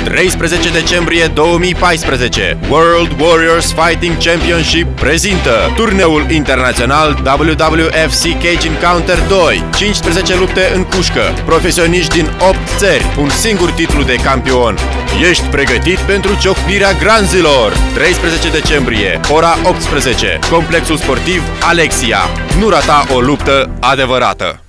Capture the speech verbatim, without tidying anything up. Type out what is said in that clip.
treisprezece decembrie două mii paisprezece, World Warriors Fighting Championship prezintă turneul internațional W W F C Cage Encounter doi, cincisprezece lupte în cușcă, profesioniști din opt țări, un singur titlu de campion. Ești pregătit pentru ciocnirea granzilor? treisprezece decembrie, ora optsprezece, Complexul Sportiv Alexia. Nu rata o luptă adevărată!